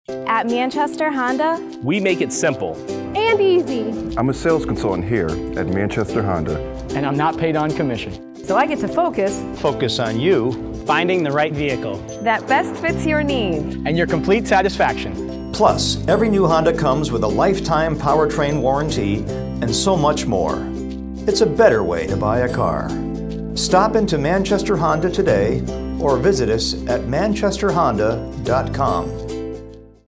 At Manchester Honda, we make it simple and easy. I'm a sales consultant here at Manchester Honda. And I'm not paid on commission. So I get to focus on you finding the right vehicle that best fits your needs and your complete satisfaction. Plus, every new Honda comes with a lifetime powertrain warranty and so much more. It's a better way to buy a car. Stop into Manchester Honda today or visit us at manchesterhonda.com.